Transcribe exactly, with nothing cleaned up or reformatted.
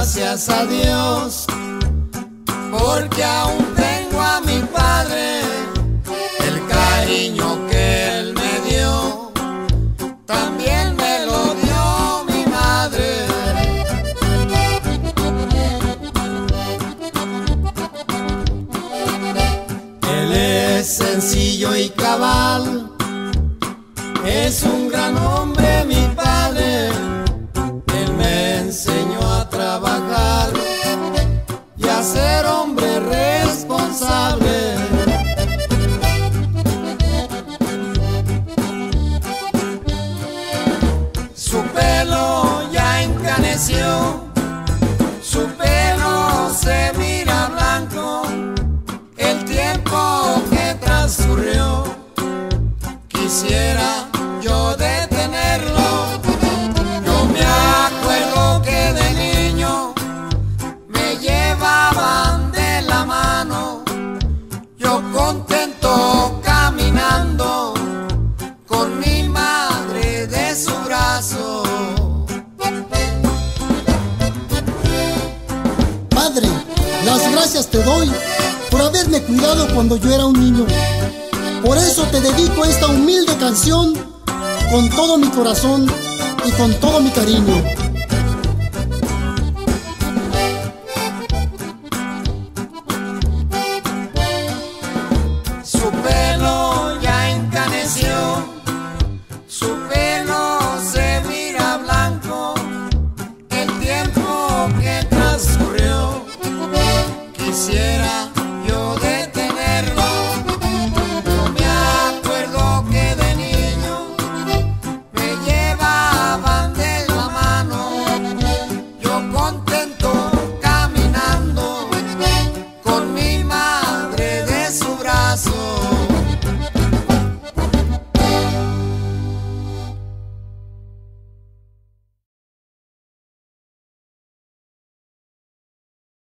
gracias a Dios, porque aún tengo a mi padre. El cariño que él me dio, también me lo dio mi madre. Él es sencillo y cabal, es un gran hombre mi padre. Él me enseñó a trabajar y a ser hombre responsable. Su pelo ya encaneció, su pelo se mira blanco. El tiempo que transcurrió, quisiera yo detenerlo. Yo me acuerdo que de niño me llevaban de la mano, yo contento caminando con mi madre de su brazo. Padre, las gracias te doy por haberme cuidado cuando yo era un niño. Por eso te dedico esta humilde canción con todo mi corazón y con todo mi cariño.